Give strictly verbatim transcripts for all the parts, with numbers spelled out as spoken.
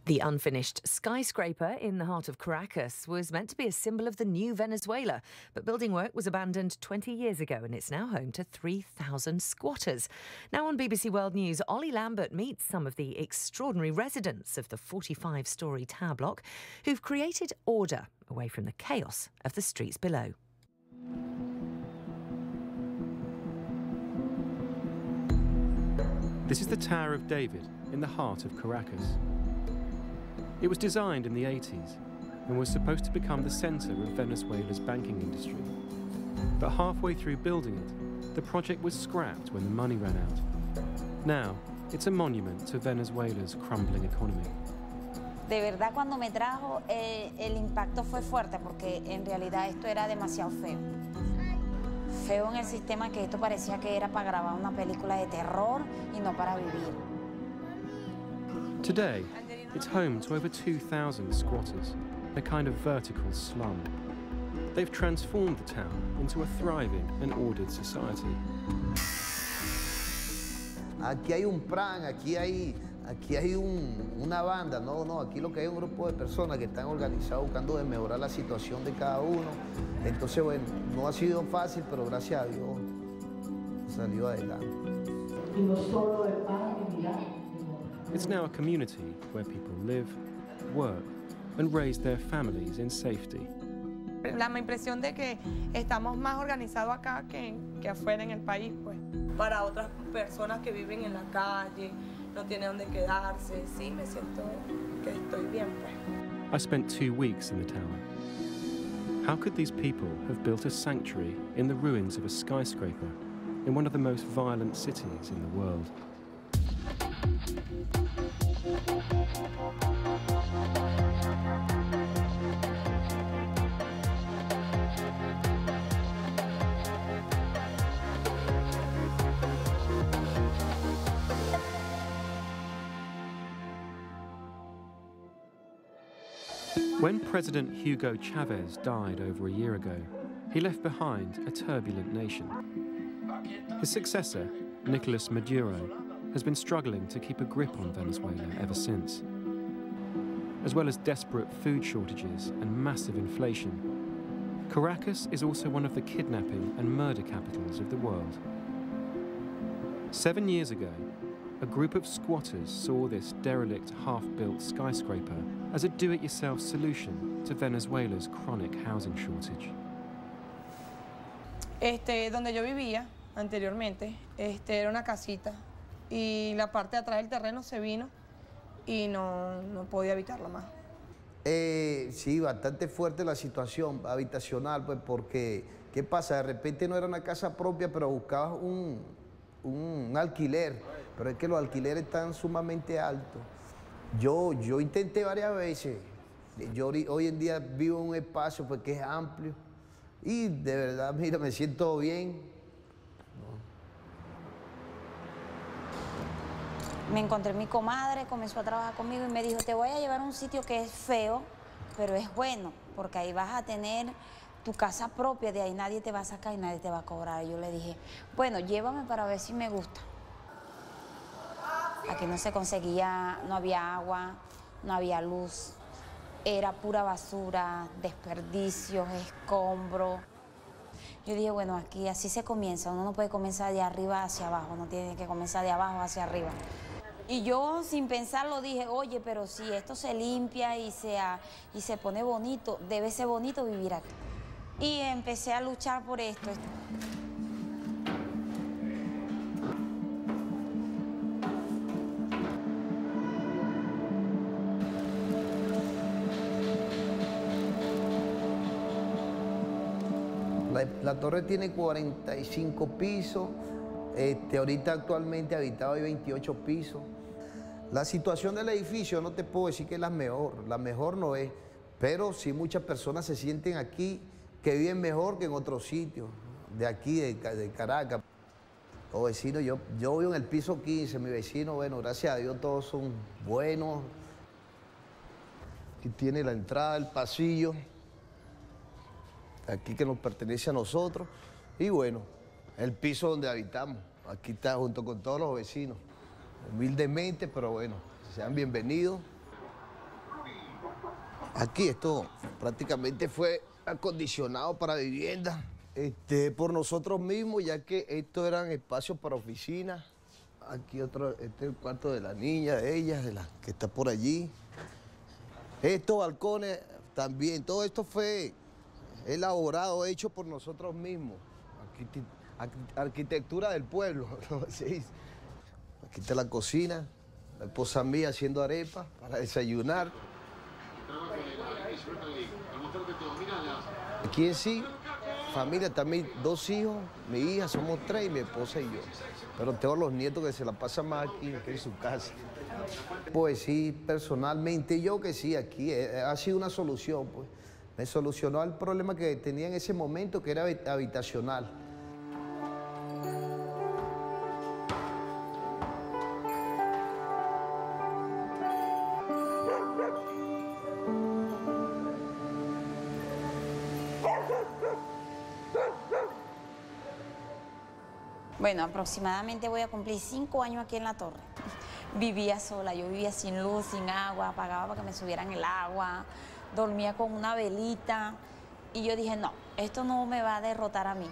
The unfinished skyscraper in the heart of Caracas was meant to be a symbol of the new Venezuela, but building work was abandoned twenty years ago and it's now home to three thousand squatters. Now on B B C World News, Ollie Lambert meets some of the extraordinary residents of the forty-five storey tower block who've created order away from the chaos of the streets below. This is the Tower of David in the heart of Caracas. It was designed in the eighties and was supposed to become the centre of Venezuela's banking industry. But halfway through building it, the project was scrapped when the money ran out. Now, it's a monument to Venezuela's crumbling economy. De verdad, cuando me trajo, eh, el impacto fue fuerte porque en realidad esto era demasiado feo. Feo en el sistema, que esto parecía que era para grabar una película de terror y no para vivir. Today, it's home to over two thousand squatters, a kind of vertical slum. They've transformed the town into a thriving and ordered society. Aquí hay un plan, aquí hay, aquí hay un, una banda, no, no, aquí lo que hay es un grupo de personas que están organizados buscando de mejorar la situación de cada uno. Entonces, bueno, no ha sido fácil, pero gracias a Dios salió adelante. Y no solo de pan y mirar. It's now a community where people live, work, and raise their families in safety. La impresión de que estamos más organizados acá que, que afuera en el país, pues. Para otras personas que viven en la calle, no tienen dónde quedarse, sí, me siento que estoy bien, pues. I spent two weeks in the tower. How could these people have built a sanctuary in the ruins of a skyscraper in one of the most violent cities in the world? When President Hugo Chavez died over a year ago, he left behind a turbulent nation. His successor, Nicolas Maduro, has been struggling to keep a grip on Venezuela ever since. As well as desperate food shortages and massive inflation, Caracas is also one of the kidnapping and murder capitals of the world. Seven years ago, a group of squatters saw this derelict half-built skyscraper as a do-it-yourself solution to Venezuela's chronic housing shortage. Este, donde yo vivía anteriormente, este, era una casita y la parte de atrás del terreno se vino y no, no podía habitarla más. Eh, sí, bastante fuerte la situación habitacional, pues porque, ¿qué pasa? De repente no era una casa propia, pero buscabas un, un alquiler, pero es que los alquileres están sumamente altos. Yo, yo intenté varias veces, yo hoy en día vivo en un espacio pues, que es amplio y de verdad, mira, me siento bien. Me encontré mi comadre, comenzó a trabajar conmigo y me dijo, te voy a llevar a un sitio que es feo, pero es bueno, porque ahí vas a tener tu casa propia, de ahí nadie te va a sacar y nadie te va a cobrar. Y yo le dije, bueno, llévame para ver si me gusta. Aquí no se conseguía, no había agua, no había luz, era pura basura, desperdicios, escombros. Yo dije, bueno, aquí así se comienza, uno no puede comenzar de arriba hacia abajo, uno tiene que comenzar de abajo hacia arriba. Y yo sin pensarlo dije, oye, pero si esto se limpia y se, y se pone bonito, debe ser bonito vivir aquí. Y empecé a luchar por esto. La, la torre tiene cuarenta y cinco pisos, este, ahorita actualmente habitado hay veintiocho pisos. La situación del edificio no te puedo decir que es la mejor, la mejor no es, pero sí muchas personas se sienten aquí que viven mejor que en otros sitios, de aquí, de, de Caracas. Los vecinos, yo, yo vivo en el piso quince, mi vecino, bueno, gracias a Dios todos son buenos. Aquí tiene la entrada, el pasillo. Aquí que nos pertenece a nosotros, y bueno, el piso donde habitamos, aquí está junto con todos los vecinos, humildemente, pero bueno, sean bienvenidos. Aquí esto prácticamente fue acondicionado para vivienda este, por nosotros mismos, ya que estos eran espacios para oficinas. Aquí otro, este es el cuarto de la niña, de ella, de la que está por allí. Estos balcones también, todo esto fue elaborado, hecho por nosotros mismos. Arquite- arquitectura del pueblo, ¿no? Sí. Aquí está la cocina, la esposa mía haciendo arepas para desayunar. Aquí en sí, familia también, dos hijos, mi hija, somos tres, y mi esposa y yo. Pero tengo los nietos que se la pasan más aquí que en su casa. Pues sí, personalmente yo que sí, aquí eh, ha sido una solución, pues. Me solucionó el problema que tenía en ese momento, que era habitacional. Bueno, aproximadamente voy a cumplir cinco años aquí en La Torre. Vivía sola, yo vivía sin luz, sin agua, pagaba para que me subieran el agua, dormía con una velita y yo dije, no, esto no me va a derrotar a mí.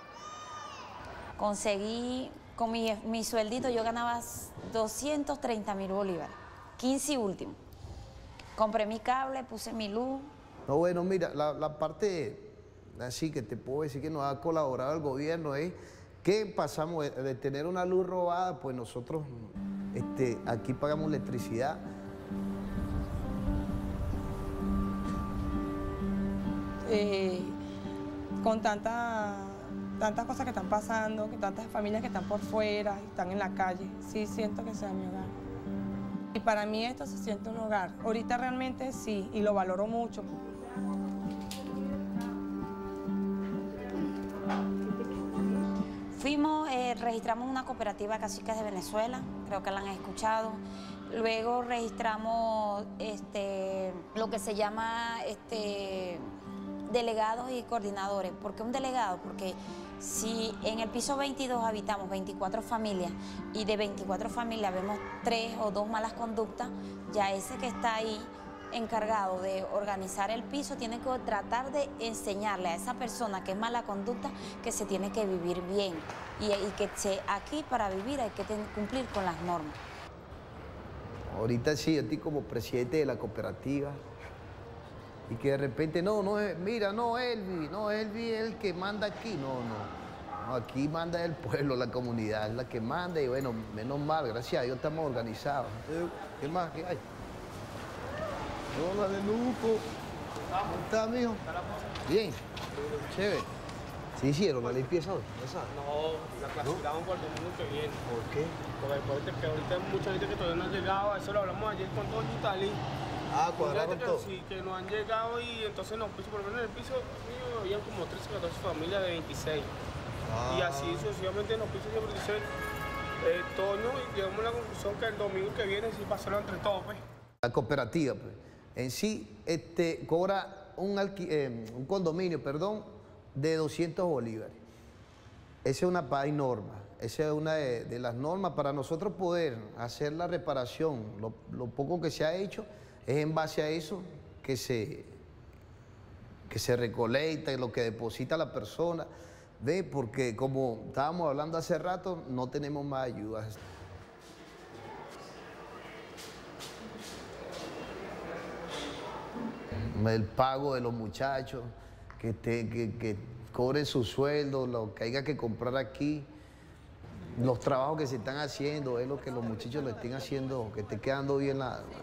Conseguí, con mi, mi sueldito yo ganaba doscientos treinta mil bolívares, quince y último. Compré mi cable, puse mi luz. No, bueno, mira, la, la parte así que te puedo decir que nos ha colaborado el gobierno es que pasamos de, de tener una luz robada, pues nosotros este, aquí pagamos electricidad. Eh, con tanta, tantas cosas que están pasando, que tantas familias que están por fuera, están en la calle, sí siento que sea mi hogar. Y para mí esto se siente un hogar. Ahorita realmente sí, y lo valoro mucho. Fuimos, eh, registramos una cooperativa Caciques de Venezuela, creo que la han escuchado. Luego registramos este, lo que se llama este, delegados y coordinadores. ¿Por qué un delegado? Porque si en el piso veintidós habitamos veinticuatro familias y de veinticuatro familias vemos tres o dos malas conductas, ya ese que está ahí encargado de organizar el piso tiene que tratar de enseñarle a esa persona que es mala conducta que se tiene que vivir bien y, y que se, aquí para vivir hay que ten, cumplir con las normas. Ahorita sí, yo estoy como presidente de la cooperativa y que de repente, no, no es, mira, no Elvi, no Elvi es el que manda aquí, no, no, no, aquí manda el pueblo, la comunidad, es la que manda y bueno, menos mal, gracias a Dios estamos organizados. ¿Qué más? ¿Qué hay? Hola, de Luco. ¿Cómo estás, mijo? Bien. Chévere. ¿Sí hicieron la limpieza hoy? No, la clasificamos por el domingo que viene. ¿Por qué? Porque acuérdate que ahorita hay mucha gente que todavía no ha llegado, eso lo hablamos ayer con todo Itali. Ah, cuadraron que, todo. Sí, que no han llegado y entonces los pisos, por lo menos en el piso mío había como trece o catorce familias de veintiséis. Ah. Y así sucesivamente en los pisos de veintiséis. Eh, Toño, y llegamos a la conclusión que el domingo que viene sí pasarlo entre todos, pues. La cooperativa, pues, en sí, este, cobra un, alqui eh, un condominio, perdón, de doscientos bolívares. Esa es una hay norma, esa es una de, de las normas para nosotros poder hacer la reparación. Lo, lo poco que se ha hecho es en base a eso que se, que se recolecta y lo que deposita la persona. ¿Ve? Porque como estábamos hablando hace rato, no tenemos más ayudas. El pago de los muchachos, que, te, que, que cobren su sueldo, lo que haya que comprar aquí, los trabajos que se están haciendo, es lo que los muchachos le estén haciendo, que esté quedando bien la... la...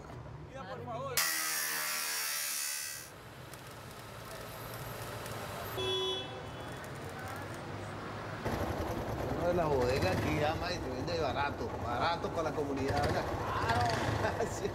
Una de las bodegas aquí llama y se vende barato, barato para la comunidad, ¿verdad? Claro. Sí.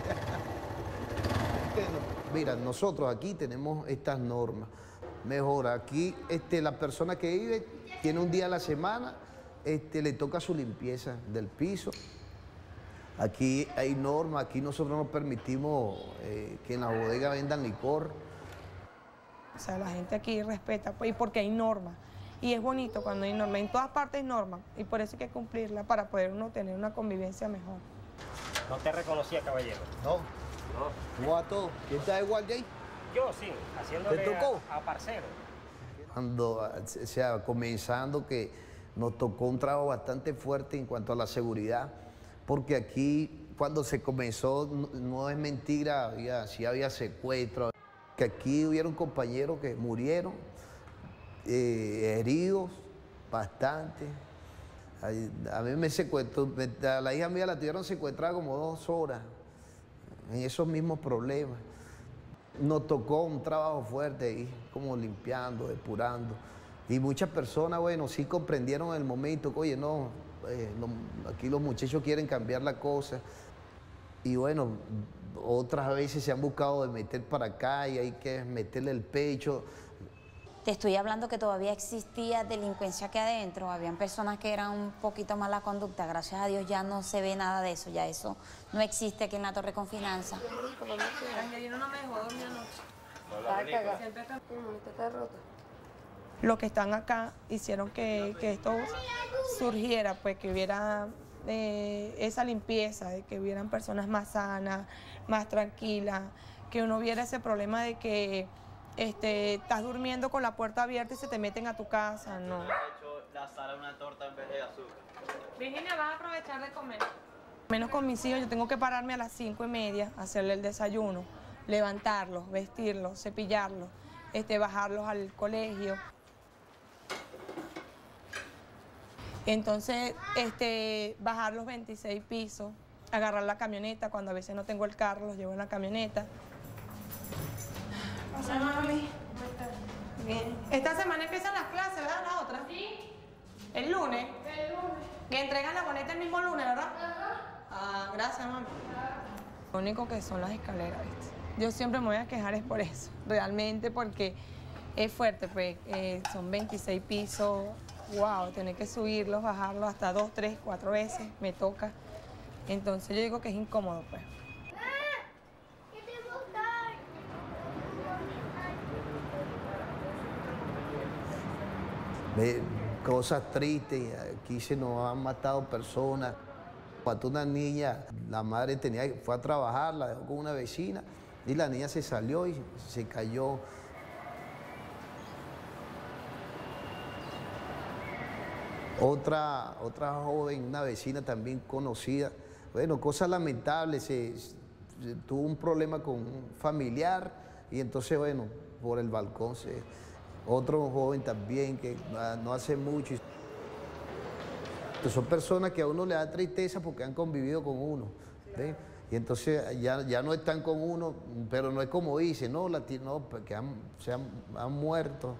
Mira, nosotros aquí tenemos estas normas. Mejor, aquí este, la persona que vive tiene un día a la semana, este, le toca su limpieza del piso. Aquí hay normas, aquí nosotros no permitimos eh, que en la bodega vendan licor. O sea, la gente aquí respeta, pues, y porque hay normas. Y es bonito cuando hay normas. En todas partes hay normas, y por eso hay que cumplirlas para poder uno tener una convivencia mejor. No te reconocía, caballero. No. No. ¿Cómo va todo? ¿Quién está igual, Jay? Yo sí, haciéndole ¿Te tocó? a, a parcero. Cuando, o sea, comenzando que nos tocó un trabajo bastante fuerte en cuanto a la seguridad, porque aquí cuando se comenzó, no, no es mentira, había, sí había secuestro, que aquí hubieron compañeros que murieron, eh, heridos, bastante. A, a mí me secuestró, me, a la hija mía la tuvieron secuestrada como dos horas, en esos mismos problemas. Nos tocó un trabajo fuerte ahí, como limpiando, depurando. Y muchas personas, bueno, sí comprendieron en el momento que, oye, no, eh, lo, aquí los muchachos quieren cambiar la cosa. Y bueno, otras veces se han buscado de meter para acá y hay que meterle el pecho. Te estoy hablando que todavía existía delincuencia aquí adentro, habían personas que eran un poquito mala conducta, gracias a Dios ya no se ve nada de eso, ya eso no existe aquí en la Torre con Finanzas. Angelina no me dejó dormir anoche. Siempre está está rota. Los que están acá hicieron que, que esto surgiera, pues que hubiera eh, esa limpieza, de que hubieran personas más sanas, más tranquilas, que uno viera ese problema de que Este, estás durmiendo con la puerta abierta y se te meten a tu casa, no. He hecho la sal una torta en vez de azúcar. Virginia, vas a aprovechar de comer. Menos con mis hijos, yo tengo que pararme a las cinco y media, hacerle el desayuno, levantarlos, vestirlos, cepillarlos, este, bajarlos al colegio. Entonces, este, bajar los veintiséis pisos, agarrar la camioneta, cuando a veces no tengo el carro, los llevo en la camioneta. Hola, mami. ¿Cómo estás? Bien. Esta semana empiezan las clases, ¿verdad? ¿La otra? Sí. ¿El lunes? El lunes. ¿Y entregan la boleta el mismo lunes, verdad? Ajá. Ah, gracias, mami. Lo único que son las escaleras, ¿viste? Yo siempre me voy a quejar es por eso, realmente, porque es fuerte, pues, eh, son veintiséis pisos, wow, tener que subirlos, bajarlos hasta dos, tres, cuatro veces, me toca. Entonces yo digo que es incómodo, pues. De cosas tristes, aquí se nos han matado personas. Cuando una niña, la madre tenía, fue a trabajar, la dejó con una vecina y la niña se salió y se cayó. Otra, otra joven, una vecina también conocida, bueno, cosas lamentables, se, se, tuvo un problema con un familiar y entonces, bueno, por el balcón se... Otro joven también que no hace mucho. Son personas que a uno le da tristeza porque han convivido con uno. ¿Ves? Y entonces ya, ya no están con uno, pero no es como dice, no, la, no porque han, se han, han muerto.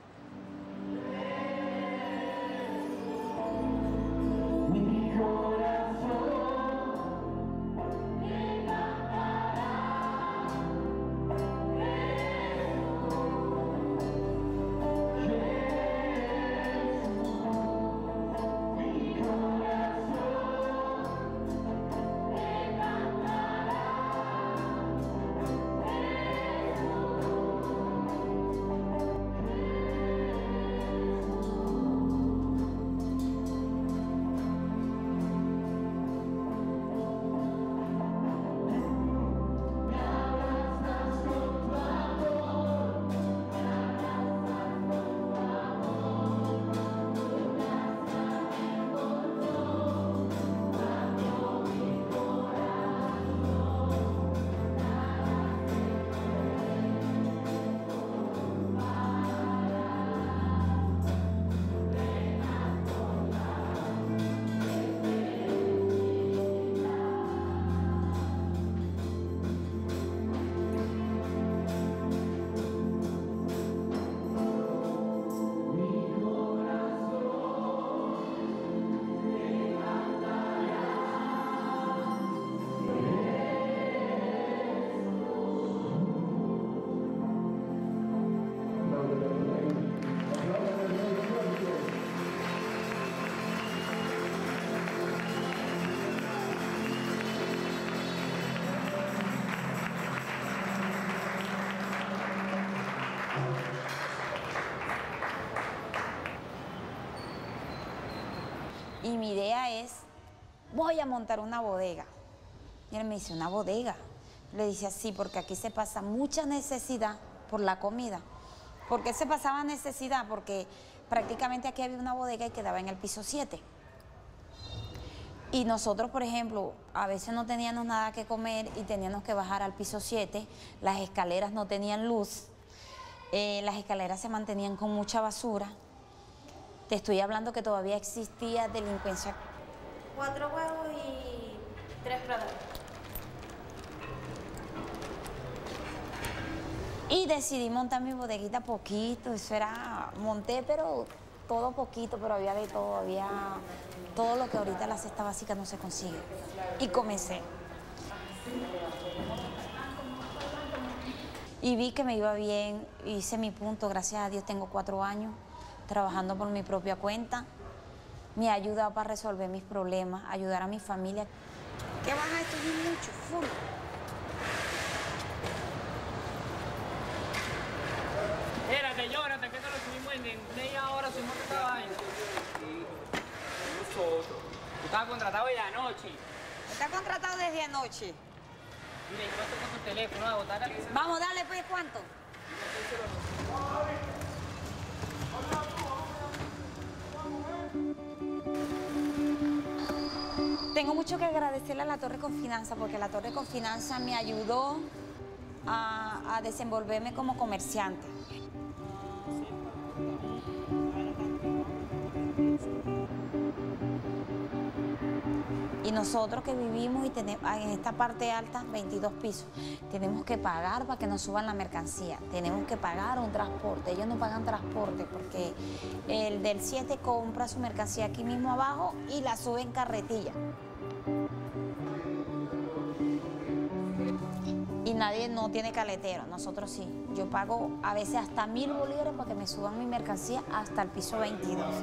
Y mi idea es, voy a montar una bodega. Y él me dice, ¿una bodega? Le decía, sí, porque aquí se pasa mucha necesidad por la comida. ¿Por qué se pasaba necesidad? Porque prácticamente aquí había una bodega y quedaba en el piso siete. Y nosotros, por ejemplo, a veces no teníamos nada que comer y teníamos que bajar al piso siete. Las escaleras no tenían luz. Eh, las escaleras se mantenían con mucha basura. Te estoy hablando que todavía existía delincuencia. Cuatro huevos y tres platos. Y decidí montar mi bodeguita poquito, eso era, monté pero todo poquito, pero había de todo, había todo lo que ahorita la cesta básica no se consigue. Y comencé. Y vi que me iba bien, hice mi punto, gracias a Dios tengo cuatro años trabajando por mi propia cuenta. Me ha ayudado para resolver mis problemas, ayudar a mi familia. ¿Qué vas a estudiar mucho? Full. Espérate, llórate, que esto lo subimos en media hora, subimos esta vaina. Nosotros. Tú estabas contratado desde anoche. Está contratado desde anoche. Mira, yo estoy con tu teléfono, a botar al... Vamos, dale pues, ¿cuánto? Tengo mucho que agradecerle a la Torre Confinanza, porque la Torre Confinanza me ayudó a, a desenvolverme como comerciante. Y nosotros que vivimos y tenemos, en esta parte alta, veintidós pisos, tenemos que pagar para que nos suban la mercancía, tenemos que pagar un transporte. Ellos no pagan transporte porque el del siete compra su mercancía aquí mismo abajo y la sube en carretilla. Y nadie no tiene caletero, nosotros sí. Yo pago a veces hasta mil bolívares para que me suban mi mercancía hasta el piso veintidós.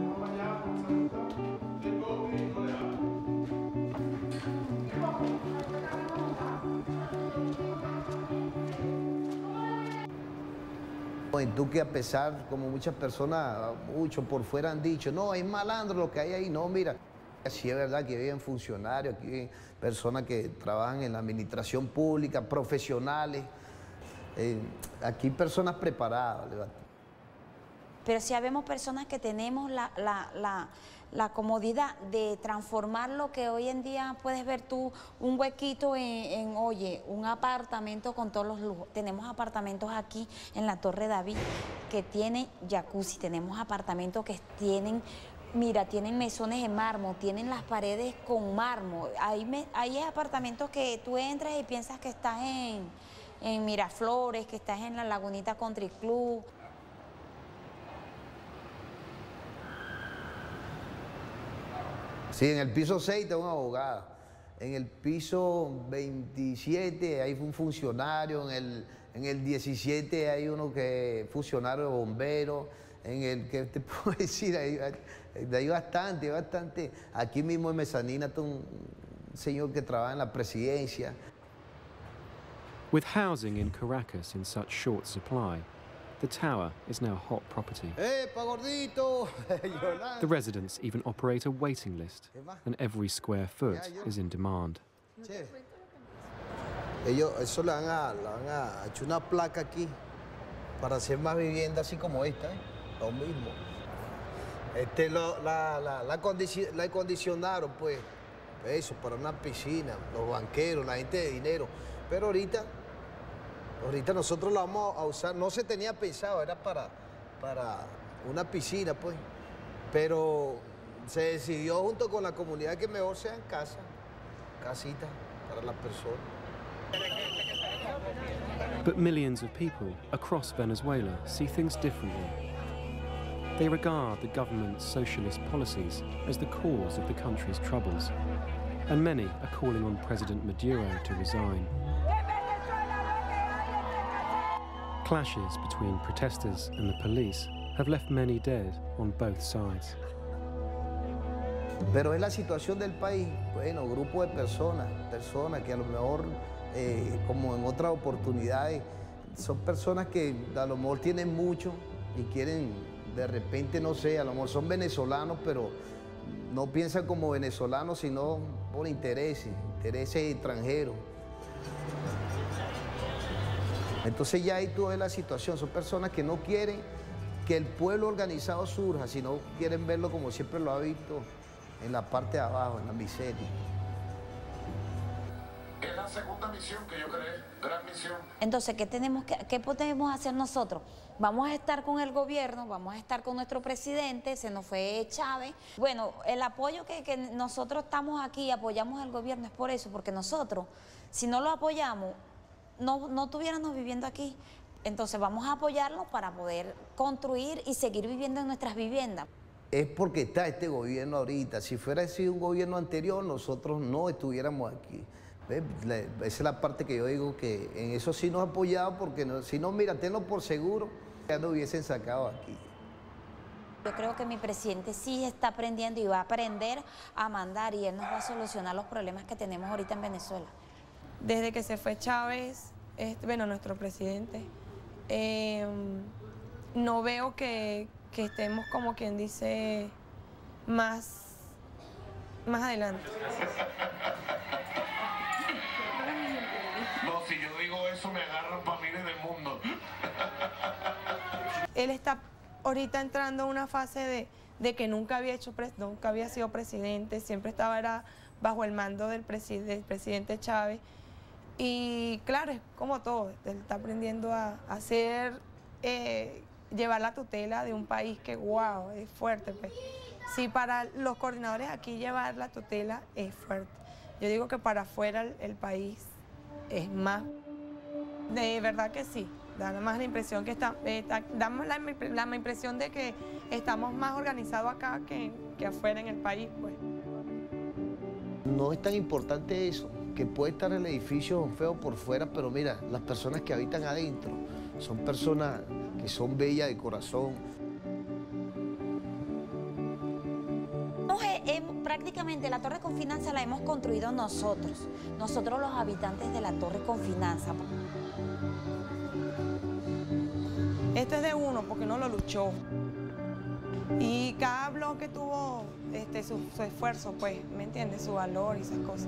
Y tú que a pesar, como muchas personas, muchos por fuera han dicho, no, es malandro lo que hay ahí. No, mira, sí es verdad que viven funcionarios, aquí viven personas que trabajan en la administración pública, profesionales, eh, aquí personas preparadas. Pero sí habemos personas que tenemos la, la, la, la comodidad de transformar lo que hoy en día puedes ver tú, un huequito en, en, oye, un apartamento con todos los lujos. Tenemos apartamentos aquí en la Torre David que tienen jacuzzi, tenemos apartamentos que tienen, mira, tienen mesones de mármol, tienen las paredes con mármol. Hay, me, hay apartamentos que tú entras y piensas que estás en, en Miraflores, que estás en la Lagunita Country Club. Sí, en el piso seis tengo una abogada, en el piso veintisiete hay un funcionario, en el, en el diecisiete hay uno que es funcionario de bomberos, en el que te puedo decir, hay, hay, hay bastante, hay bastante. Aquí mismo en Mezanina está un señor que trabaja en la presidencia. With housing in Caracas in such short supply, the tower is now hot property. ¡Epa, gordito! The residents even operate a waiting list, and every square foot is in demand. Che. Ellos, eso le van a, le van a echar una placa aquí para hacer más viviendas así como esta, ¿eh? Lo mismo. Este, lo, la, la, la, condici la acondicionaron, pues, eso, para una piscina, los banqueros, la gente de dinero. Pero ahorita... Ahorita nosotros la vamos a usar, no se tenía pensado, era para, para una piscina, pues. Pero se decidió junto con la comunidad que mejor sean casas, casitas para las personas. But millions of people across Venezuela see things differently. They regard the government's socialist policies as the cause of the country's troubles, and many are calling on President Maduro to resign. Clashes between protesters and the police have left many dead on both sides. Pero es la situación del país, bueno, grupo de personas, personas que a lo mejor, eh, como en otras oportunidades, son personas que a lo mejor tienen mucho y quieren, de repente, no sé, a lo mejor son venezolanos, pero no piensan como venezolanos, sino por intereses, intereses extranjeros. Entonces ya ahí tú ves la situación, son personas que no quieren que el pueblo organizado surja, sino quieren verlo como siempre lo ha visto, en la parte de abajo, en la miseria. Es la segunda misión que yo creé, gran misión. Entonces, ¿qué tenemos que, qué podemos hacer nosotros? Vamos a estar con el gobierno, vamos a estar con nuestro presidente, se nos fue Chávez. Bueno, el apoyo que, que nosotros estamos aquí, apoyamos al gobierno, es por eso, porque nosotros, si no lo apoyamos, no, no estuviéramos viviendo aquí. Entonces vamos a apoyarlo para poder construir y seguir viviendo en nuestras viviendas. Es porque está este gobierno ahorita. Si fuera sido un gobierno anterior, nosotros no estuviéramos aquí. ¿Ves? Esa es la parte que yo digo que en eso sí nos ha apoyado, porque no, si no, mira, tenlo por seguro, ya nos hubiesen sacado aquí. Yo creo que mi presidente sí está aprendiendo y va a aprender a mandar, y él nos va a solucionar los problemas que tenemos ahorita en Venezuela. Desde que se fue Chávez, este, bueno, nuestro presidente, eh, no veo que, que estemos, como quien dice, más, más adelante. No, si yo digo eso me agarran para miles del mundo. Él está ahorita entrando a una fase de, de que nunca había hecho, nunca había sido presidente, siempre estaba era bajo el mando del, presi del presidente Chávez. Y claro, es como todo, él está aprendiendo a hacer, eh, llevar la tutela de un país que, wow, es fuerte. Pues. Sí, para los coordinadores aquí llevar la tutela es fuerte. Yo digo que para afuera el, el país es más, de verdad que sí, da más la impresión que está, eh, está damos la, la impresión de que estamos más organizados acá que, que afuera en el país, pues. No es tan importante eso, que puede estar el edificio feo por fuera, pero mira, las personas que habitan adentro son personas que son bellas de corazón. Prácticamente la Torre Confinanza la hemos construido nosotros, nosotros los habitantes de la Torre Confinanza. Este es de uno porque no lo luchó. Y cada bloque tuvo este, su, su esfuerzo, pues, ¿me entiendes? Su valor y esas cosas.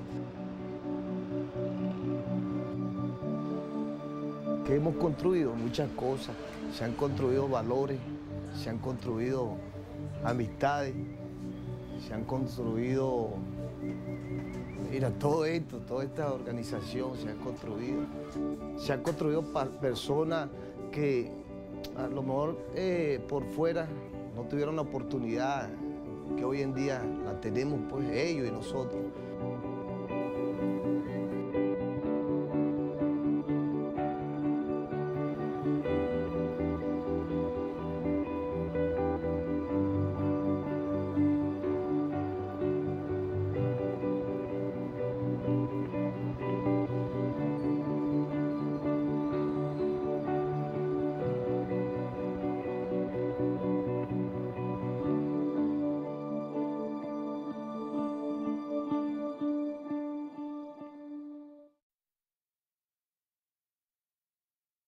Que hemos construido muchas cosas, se han construido valores, se han construido amistades, se han construido, mira, todo esto, toda esta organización se ha construido. Se han construido personas que a lo mejor eh, por fuera no tuvieron la oportunidad que hoy en día la tenemos, pues ellos y nosotros.